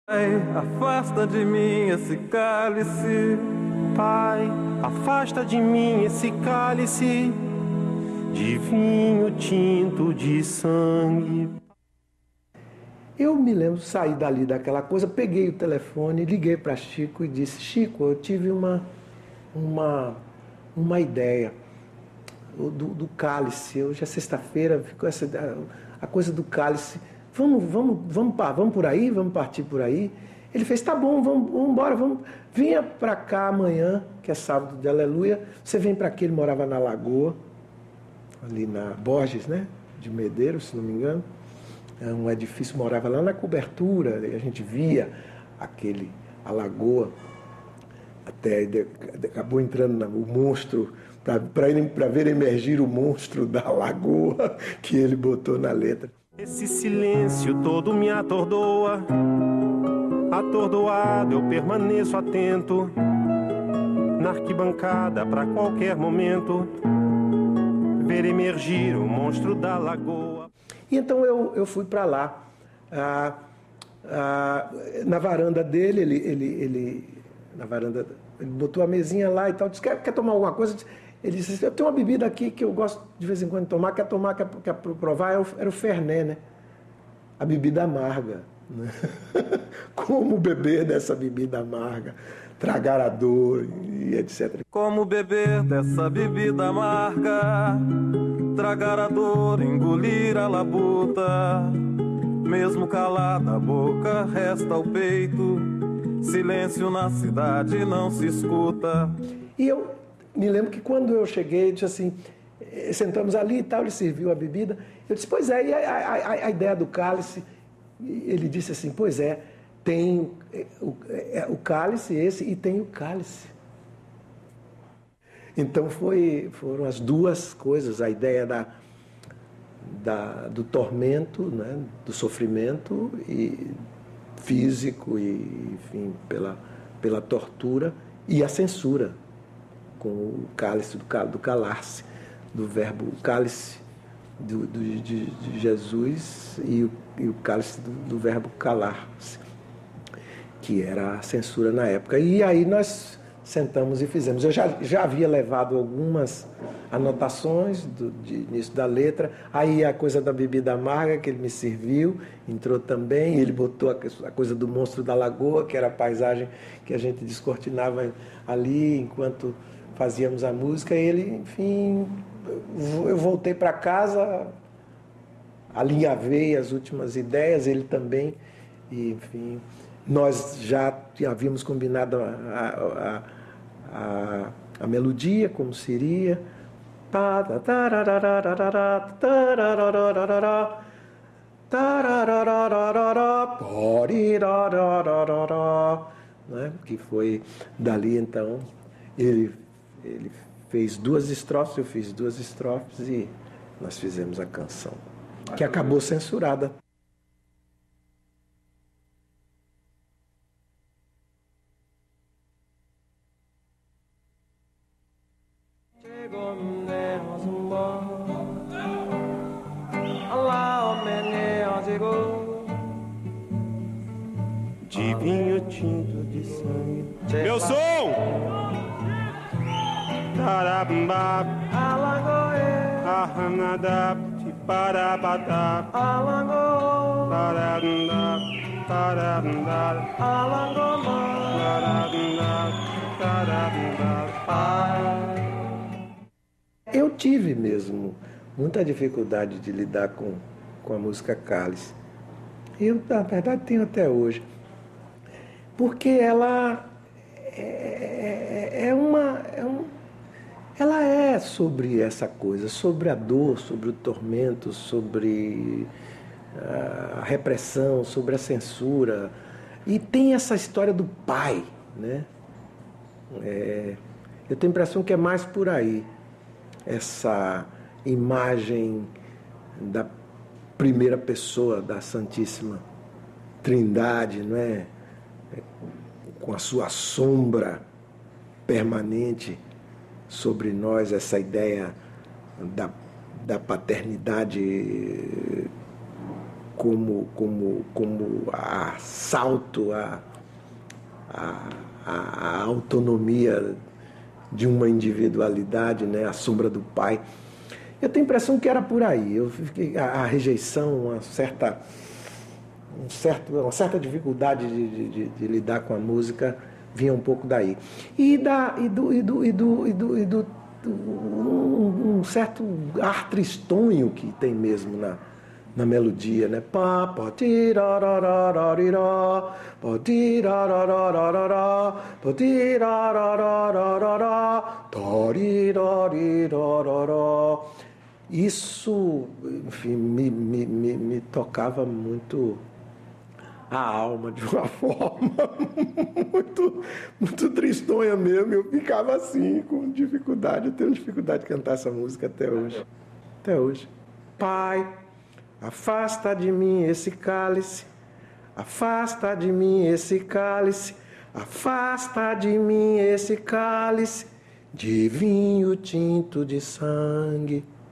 Pai, afasta de mim esse cálice. Pai, afasta de mim esse cálice de vinho tinto de sangue. Eu me lembro, saí dali daquela coisa, peguei o telefone, liguei para Chico e disse: Chico, eu tive uma ideia do cálice. Hoje é sexta-feira, ficou a coisa do cálice. Vamos por aí, vamos partir por aí. Ele fez: tá bom, vamos embora, vinha para cá amanhã, que é sábado de Aleluia. Você vem para aqui. Ele morava na Lagoa, ali na Borges, né, de Medeiros, se não me engano. É um edifício, morava lá na cobertura, a gente via a lagoa, até acabou entrando o monstro, para ver emergir o monstro da lagoa que ele botou na letra. Esse silêncio todo me atordoa, atordoado eu permaneço atento, na arquibancada para qualquer momento, ver emergir o monstro da lagoa. E então eu fui para lá, na varanda dele, ele botou a mesinha lá e tal, disse: quer tomar alguma coisa? Ele disse: eu tenho uma bebida aqui que eu gosto de vez em quando de tomar, quer provar? Era o Fernet, né? A bebida amarga. Né? Como beber dessa bebida amarga? Tragar a dor e etc. Como beber dessa bebida amarga? Tragar a dor, engolir a labuta. Mesmo calada a boca, resta o peito. Silêncio na cidade não se escuta. E eu me lembro que quando eu cheguei, disse assim, sentamos ali e tal, ele serviu a bebida. Eu disse: pois é, e a ideia do cálice? Ele disse assim: pois é, tem o cálice esse e tem o cálice. Então foram as duas coisas, a ideia do tormento, né, do sofrimento e físico, e, enfim, pela tortura, e a censura, com o cálice do calar-se, do verbo cálice de Jesus e o cálice do verbo calar-se, que era a censura na época. E aí nós sentamos e fizemos. Eu já havia levado algumas anotações de início da letra, aí a coisa da bebida amarga que ele me serviu, entrou também, ele botou a coisa do monstro da lagoa, que era a paisagem que a gente descortinava ali enquanto fazíamos a música, e ele, enfim, eu voltei para casa, alinhavei as últimas ideias, ele também, e, enfim, nós já havíamos combinado a melodia, como seria. Né? Que foi dali, então, ele fez 2 estrofes, eu fiz 2 estrofes e nós fizemos a canção, que acabou censurada. De vinho tinto de sangue. Meu som! Tarabamba, ahanada, parabata, taranda, taranda, taranda. Eu tive mesmo muita dificuldade de lidar com a música cálice. Eu, na verdade, tenho até hoje. Porque ela ela é sobre essa coisa, sobre a dor, sobre o tormento, sobre a repressão, sobre a censura. E tem essa história do pai, né? Eu tenho a impressão que é mais por aí. Essa imagem da primeira pessoa da Santíssima Trindade, não é? Com a sua sombra permanente sobre nós, essa ideia da paternidade como assalto à autonomia de uma individualidade, né? A sombra do pai. Eu tenho a impressão que era por aí. A rejeição, uma certa dificuldade de lidar com a música vinha um pouco daí. Um certo ar tristonho que tem mesmo na melodia, né? Pá, pá, tirararararará, pá, tirararararará, pá, tirararararará, tarirarirarará. Isso, enfim, me tocava muito a alma de uma forma muito tristonha mesmo. Eu ficava assim, com dificuldade. Eu tenho dificuldade de cantar essa música até hoje. Até hoje. Pai, afasta de mim esse cálice, afasta de mim esse cálice, afasta de mim esse cálice de vinho tinto de sangue.